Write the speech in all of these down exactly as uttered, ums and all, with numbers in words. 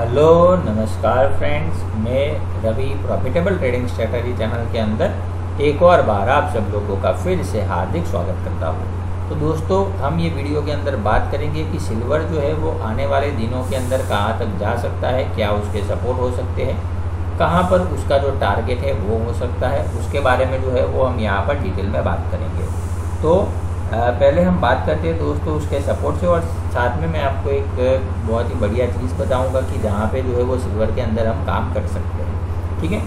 Hello नमस्कार friends, मैं Ravi profitable trading strategy channel के अंदर एक और बार आप सब लोगों का फिर से हार्दिक स्वागत करता हूँ। तो दोस्तों, हम ये वीडियो के अंदर बात करेंगे कि सिल्वर जो है वो आने वाले दिनों के अंदर कहाँ तक जा सकता है, क्या उसके सपोर्ट हो सकते हैं, कहाँ पर उसका जो टारगेट है वो हो सकता है, उसके बारे में जो है वो हम यहाँ पर डिटेल में बात करेंगे। तो पहले हम बात करते हैं दोस्तों उसके सपोर्ट से, और साथ में मैं आपको एक बहुत ही बढ़िया चीज़ बताऊंगा कि जहाँ पे जो है वो सिल्वर के अंदर हम काम कर सकते हैं। ठीक है,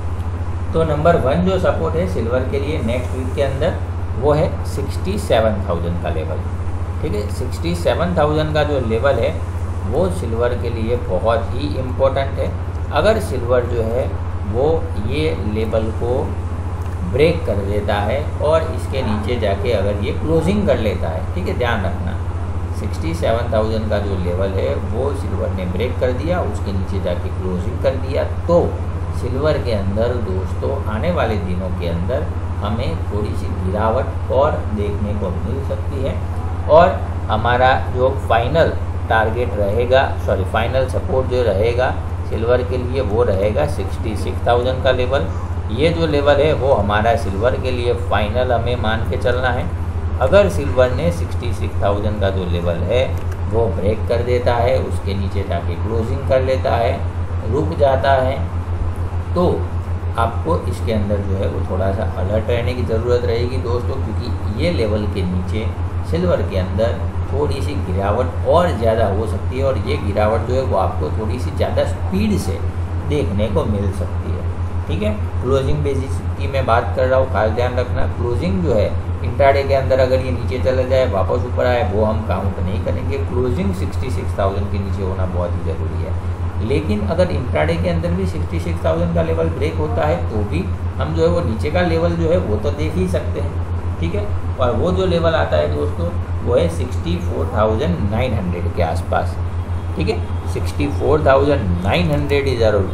तो नंबर वन जो सपोर्ट है सिल्वर के लिए नेक्स्ट वीक के अंदर वो है सिक्सटी सेवन थाउजेंड का लेवल। ठीक है, सिक्सटी सेवन थाउजेंड का जो लेवल है वो सिल्वर के लिए बहुत ही इम्पोर्टेंट है। अगर सिल्वर जो है वो ये लेवल को ब्रेक कर देता है और इसके नीचे जाके अगर ये क्लोजिंग कर लेता है, ठीक है, ध्यान रखना सिक्सटी सेवन थाउजेंड का जो लेवल है वो सिल्वर ने ब्रेक कर दिया, उसके नीचे जाके क्लोजिंग कर दिया, तो सिल्वर के अंदर दोस्तों आने वाले दिनों के अंदर हमें थोड़ी सी गिरावट और देखने को मिल सकती है। और हमारा जो फाइनल टारगेट रहेगा, सॉरी फाइनल सपोर्ट जो रहेगा सिल्वर के लिए वो रहेगा सिक्सटी सिक्स थाउजेंड का लेवल। ये जो लेवल है वो हमारा सिल्वर के लिए फाइनल हमें मान के चलना है। अगर सिल्वर ने सिक्सटी सिक्स थाउजेंड का जो लेवल है वो ब्रेक कर देता है, उसके नीचे जाके क्लोजिंग कर लेता है, रुक जाता है, तो आपको इसके अंदर जो है वो थोड़ा सा अलर्ट रहने की ज़रूरत रहेगी दोस्तों, क्योंकि ये लेवल के नीचे सिल्वर के अंदर थोड़ी सी गिरावट और ज़्यादा हो सकती है, और ये गिरावट जो है वो आपको थोड़ी सी ज़्यादा स्पीड से देखने को मिल सकती है। ठीक है, क्लोजिंग बेसिस की मैं बात कर रहा हूँ, खास ध्यान रखना क्लोजिंग जो है इंट्राडे के अंदर अगर ये नीचे चला जाए वापस ऊपर आए वो हम काउंट नहीं करेंगे। क्लोजिंग सिक्सटी सिक्स थाउजेंड के नीचे होना बहुत ही ज़रूरी है। लेकिन अगर इंट्राडे के अंदर भी सिक्सटी सिक्स थाउजेंड का लेवल ब्रेक होता है तो भी हम जो है वो नीचे का लेवल जो है वो तो देख ही सकते हैं। ठीक है, और वो जो लेवल आता है दोस्तों वो है sixty four thousand nine hundred के आसपास। ठीक है, sixty four thousand nine hundred is are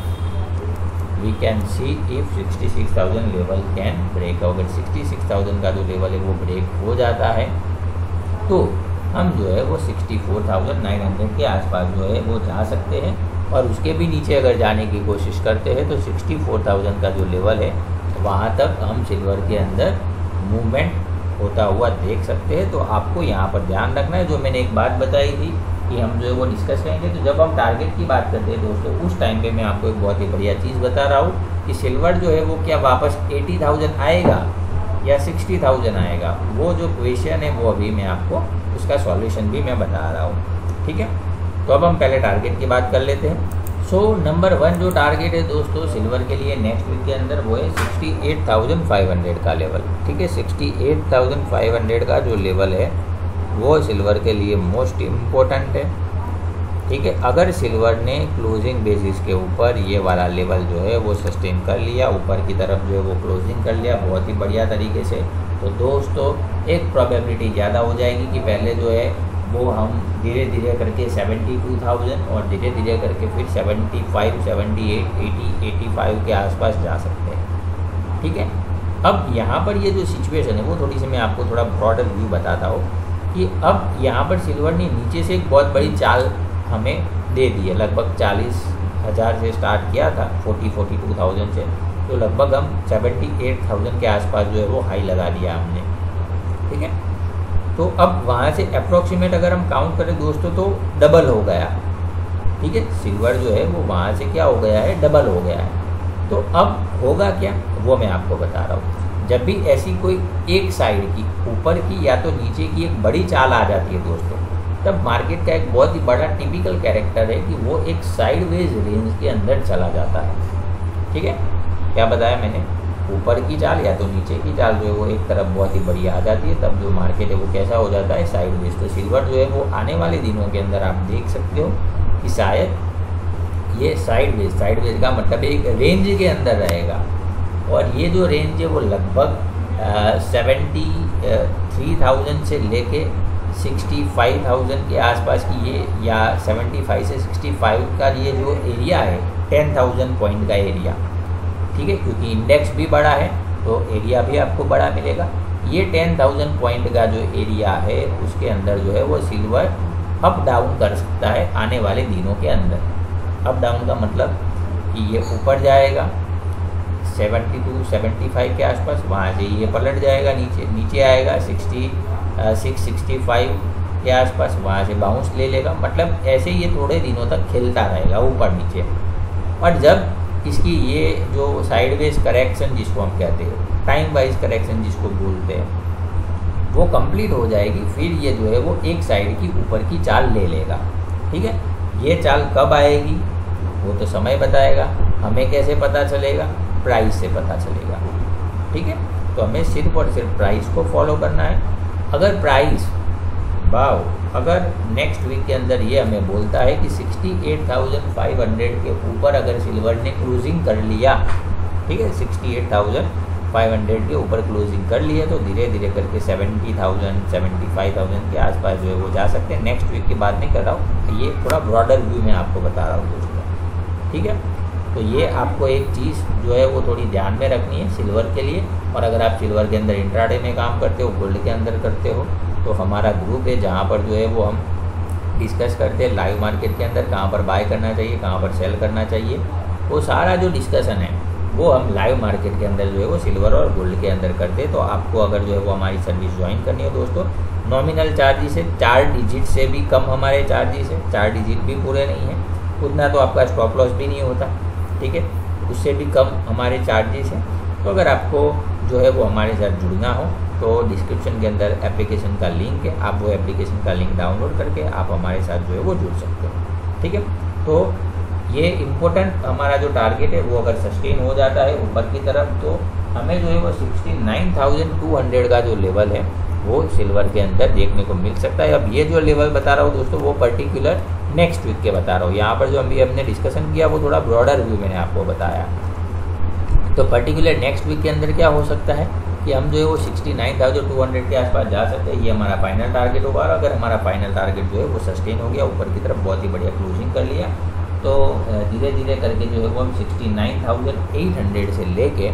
we can see if sixty six thousand level can break. अगर सिक्सटी सिक्स थाउजेंड का जो लेवल है वो ब्रेक हो जाता है तो हम जो है वो sixty four thousand nine hundred के आसपास जो है वो जा सकते हैं, और उसके भी नीचे अगर जाने की कोशिश करते हैं तो सिक्सटी फोर थाउजेंड का जो लेवल है वहाँ तक हम सिल्वर के अंदर मूवमेंट होता हुआ देख सकते हैं। तो आपको यहाँ पर ध्यान रखना है, जो मैंने एक बात बताई थी कि हम जो है वो डिस्कस करेंगे, तो जब हम टारगेट की बात करते हैं दोस्तों उस टाइम पे मैं आपको एक बहुत ही बढ़िया चीज़ बता रहा हूँ कि सिल्वर जो है वो क्या वापस एटी थाउजेंड आएगा या सिक्सटी थाउजेंड आएगा, वो जो क्वेश्चन है वो अभी मैं आपको उसका सॉल्यूशन भी मैं बता रहा हूँ। ठीक है, तो अब हम पहले टारगेट की बात कर लेते हैं। सो नंबर वन जो टारगेट है दोस्तों सिल्वर के लिए नेक्स्ट वीक के अंदर वो है sixty eight thousand five hundred का लेवल। ठीक है, sixty eight thousand five hundred का जो लेवल है वो सिल्वर के लिए मोस्ट इम्पोर्टेंट है। ठीक है, अगर सिल्वर ने क्लोजिंग बेसिस के ऊपर ये वाला लेवल जो है वो सस्टेन कर लिया, ऊपर की तरफ जो है वो क्लोजिंग कर लिया बहुत ही बढ़िया तरीके से, तो दोस्तों एक प्रोबेबिलिटी ज़्यादा हो जाएगी कि पहले जो है वो हम धीरे धीरे करके सेवेंटी टू थाउजेंड और धीरे धीरे करके फिर seventy five, seventy eight, eighty, eighty five के आसपास जा सकते हैं। ठीक है, अब यहाँ पर ये जो सिचुएशन है वो थोड़ी सी मैं आपको थोड़ा ब्रॉडर व्यू बताता हूँ कि अब यहाँ पर सिल्वर ने नीचे से एक बहुत बड़ी चाल हमें दे दी है। लगभग चालीस हज़ार से स्टार्ट किया था, फोर्टी फोर्टी टू थाउजेंड से, तो लगभग हम सेवेंटी एट थाउजेंड के आसपास जो है वो हाई लगा दिया हमने। ठीक है, तो अब वहाँ से अप्रोक्सीमेट अगर हम काउंट करें दोस्तों तो डबल हो गया। ठीक है, सिल्वर जो है वो वहाँ से क्या हो गया है, डबल हो गया है। तो अब होगा क्या वो मैं आपको बता रहा हूँ। जब भी ऐसी कोई एक साइड की ऊपर की या तो नीचे की एक बड़ी चाल आ जाती है दोस्तों, तब मार्केट का एक बहुत ही बड़ा टिपिकल कैरेक्टर है कि वो एक साइडवेज रेंज के अंदर चला जाता है। ठीक है, क्या बताया मैंने, ऊपर की चाल या तो नीचे की चाल जो है वो एक तरफ बहुत ही बढ़िया आ जाती है, तब जो मार्केट है वो कैसा हो जाता है, साइडवेज। तो सिल्वर जो है वो आने वाले दिनों के अंदर आप देख सकते हो कि शायद ये साइडवेज, साइडवेज का मतलब एक रेंज के अंदर रहेगा, और ये जो रेंज है वो लगभग सेवेंटी थ्री थाउजेंड से लेके सिक्सटी फाइव थाउजेंड के आसपास की ये, या सेवेंटी फाइव से सिक्सटी फाइव का ये जो एरिया है टेन थाउजेंड पॉइंट का एरिया। ठीक है, क्योंकि इंडेक्स भी बड़ा है तो एरिया भी आपको बड़ा मिलेगा। ये टेन थाउजेंड पॉइंट का जो एरिया है उसके अंदर जो है वो सिल्वर अप डाउन कर सकता है आने वाले दिनों के अंदर। अप डाउन का मतलब कि ये ऊपर जाएगा सेवेंटी टू सेवेंटी फाइव के आसपास, वहाँ से ये पलट जाएगा नीचे, नीचे आएगा सिक्सटी सिक्स सिक्सटी फाइव के आसपास, वहाँ से बाउंस ले लेगा। मतलब ऐसे ये थोड़े दिनों तक खेलता रहेगा ऊपर नीचे। और जब इसकी ये जो साइडवेज करेक्शन जिसको हम कहते हैं, टाइम वाइज करेक्शन जिसको बोलते हैं, वो कंप्लीट हो जाएगी, फिर ये जो है वो एक साइड की ऊपर की चाल ले लेगा। ठीक है, ये चाल कब आएगी वो तो समय बताएगा। हमें कैसे पता चलेगा? प्राइस से पता चलेगा। ठीक है, तो हमें सिर्फ और सिर्फ प्राइस को फॉलो करना है। अगर प्राइस वाओ अगर नेक्स्ट वीक के अंदर ये हमें बोलता है कि sixty eight thousand five hundred के ऊपर अगर सिल्वर ने क्लोजिंग कर लिया, ठीक है, sixty eight thousand five hundred के ऊपर क्लोजिंग कर लिया, तो धीरे धीरे करके seventy thousand seventy five thousand के आसपास जो है वो जा सकते हैं। नेक्स्ट वीक की बात नहीं कर रहा हूँ, ये थोड़ा ब्रॉडर व्यू में आपको बता रहा हूँ दोस्तों। ठीक है, तो ये आपको एक चीज़ जो है वो थोड़ी ध्यान में रखनी है सिल्वर के लिए। और अगर आप सिल्वर के अंदर इंट्राडे में काम करते हो, गोल्ड के अंदर करते हो, तो हमारा ग्रुप है जहाँ पर जो है वो हम डिस्कस करते हैं लाइव मार्केट के अंदर कहाँ पर बाय करना चाहिए, कहाँ पर सेल करना चाहिए। वो सारा जो डिस्कशन है वो हम लाइव मार्केट के अंदर जो है वो सिल्वर और गोल्ड के अंदर करते हैं। तो आपको अगर जो है वो हमारी सर्विस ज्वाइन करनी हो दोस्तों, नॉमिनल चार्जेस है, चार डिजिट से भी कम हमारे चार्जेस है, चार डिजिट भी पूरे नहीं है, उतना तो आपका स्टॉप लॉस भी नहीं होता। ठीक है, उससे भी कम हमारे चार्जेस हैं। तो अगर आपको जो है वो हमारे साथ जुड़ना हो तो डिस्क्रिप्शन के अंदर एप्लीकेशन का लिंक है, आप वो एप्लीकेशन का लिंक डाउनलोड करके आप हमारे साथ जो है वो जुड़ सकते हो। ठीक है, तो ये इम्पोर्टेंट हमारा जो टारगेट है वो अगर सस्टेन हो जाता है ऊपर की तरफ, तो हमें जो है वो sixty nine thousand two hundred का जो लेवल है वो सिल्वर के अंदर देखने को मिल सकता है। अब ये जो लेवल बता रहा हूँ दोस्तों वो पर्टिकुलर नेक्स्ट वीक के बता रहा हूँ। यहाँ पर जो अभी हमने डिस्कशन किया वो थोड़ा ब्रॉडर व्यू मैंने आपको बताया। तो पर्टिकुलर नेक्स्ट वीक के अंदर क्या हो सकता है कि हम जो है वो sixty nine thousand two hundred के आसपास जा सकते हैं। ये हमारा फाइनल टारगेट होगा। और अगर हमारा फाइनल टारगेट जो है वो सस्टेन हो गया, ऊपर की तरफ बहुत ही बढ़िया क्लोजिंग कर लिया, तो धीरे धीरे करके जो है वो हम sixty nine thousand eight hundred से लेके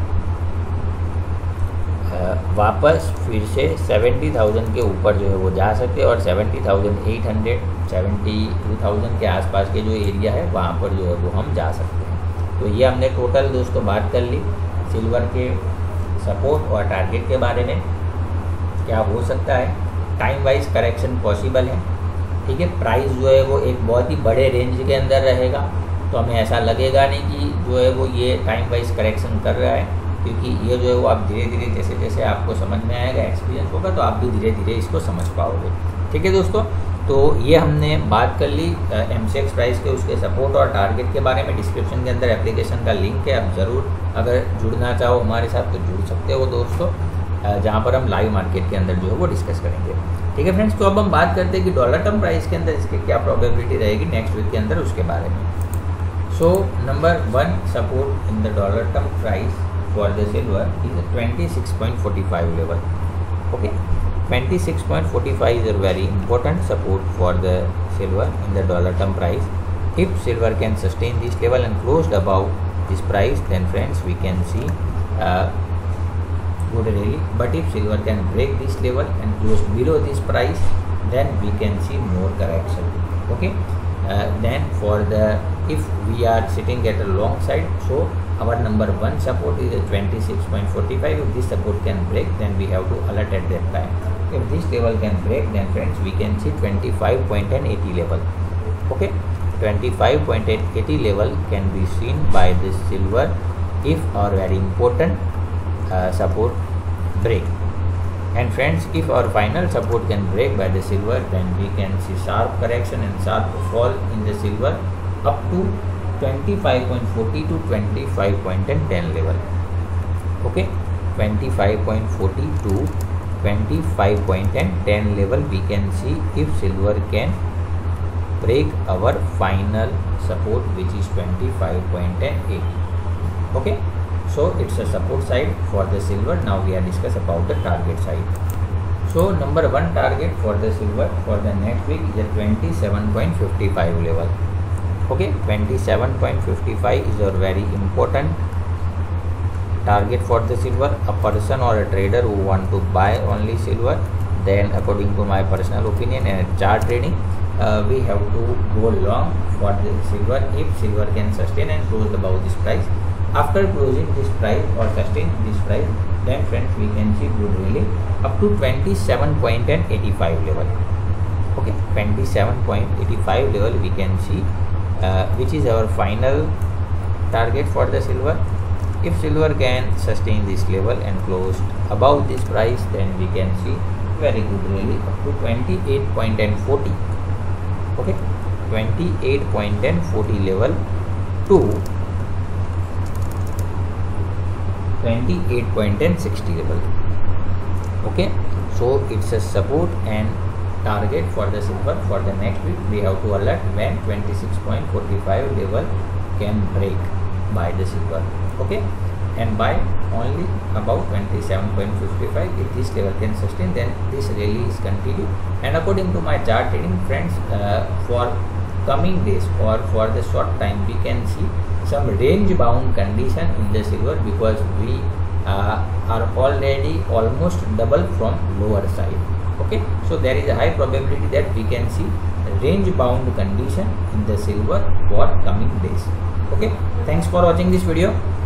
वापस फिर से सेवेंटी थाउजेंड के ऊपर जो है वो जा सकते हैं। और seventy thousand eight hundred seventy two thousand के आसपास के जो एरिया है वहाँ पर जो है वो हम जा सकते हैं। तो ये हमने टोटल दोस्तों बात कर ली सिल्वर के सपोर्ट और टारगेट के बारे में, क्या हो सकता है, टाइम वाइज करेक्शन पॉसिबल है। ठीक है, प्राइस जो है वो एक बहुत ही बड़े रेंज के अंदर रहेगा, तो हमें ऐसा लगेगा नहीं कि जो है वो ये टाइम वाइज करेक्शन कर रहा है, क्योंकि ये जो है वो आप धीरे धीरे जैसे जैसे आपको समझ में आएगा, एक्सपीरियंस होगा, तो आप भी धीरे धीरे इसको समझ पाओगे। ठीक है दोस्तों, तो ये हमने बात कर ली एमसीएक्स प्राइस के, उसके सपोर्ट और टारगेट के बारे में। डिस्क्रिप्शन के अंदर एप्लीकेशन का लिंक है, आप ज़रूर अगर जुड़ना चाहो हमारे साथ तो जुड़ सकते हो दोस्तों, जहाँ पर हम लाइव मार्केट के अंदर जो है वो डिस्कस करेंगे। ठीक है फ्रेंड्स, तो अब हम बात करते हैं कि डॉलर टर्म प्राइस के अंदर इसकी क्या प्रोबेबिलिटी रहेगी नेक्स्ट वीक के अंदर, उसके बारे में। So number one support in the dollar term price for the silver is a twenty-six point four five level. Okay, twenty-six point four five is a very important support for the silver in the dollar term price. If silver can sustain this level and closed above this price, then friends we can see uh, good rally. But if silver can break this level and close below this price, then we can see more correction. Okay, uh, then for the if we are sitting at a long side, so our number one support is a twenty-six point four five. If this support can break, then we have to alert at that time. If this level can break, then friends we can see twenty-five point eight zero level. Okay, twenty-five point eight zero level can be seen by this silver if our very important uh, support break. And friends, if our final support can break by the silver, then we can see sharp correction and sharp fall in the silver up to twenty-five point four zero to twenty-five point one zero level. Okay, twenty-five point four zero to twenty-five point one zero level we can see if silver can break our final support, which is twenty-five point one eight. Okay, so it's a support side for the silver. Now we are discuss about the target side. So number one target for the silver for the next week is a twenty-seven point five five level. Okay, twenty-seven point five five is a very important target for the silver. A person or a trader who want to buy only silver, then according to my personal opinion and chart trading, uh, we have to go long for the silver. If silver can sustain and close above this price, after closing this price or sustain this price, then friends we can see good rally up to twenty-seven point eight five level. Okay, twenty-seven point eight five level we can see, uh, which is our final target for the silver. If silver can sustain this level and close above this price, then we can see very good rally up to twenty-eight point four zero. Okay, twenty-eight point four zero level to twenty-eight point six zero level. Okay, so it's a support and target for the silver for the next week. We have to alert when twenty-six point four five level can break by the silver. Okay, and by only about twenty-seven point five five, if this level can sustain, then this rally is continued. And according to my chart trading friends, uh, for coming days or for the short time, we can see some range bound condition in the silver, because we uh, are already almost double from lower side. Okay, so there is a high probability that we can see range bound condition in the silver for coming days. Okay, thanks for watching this video.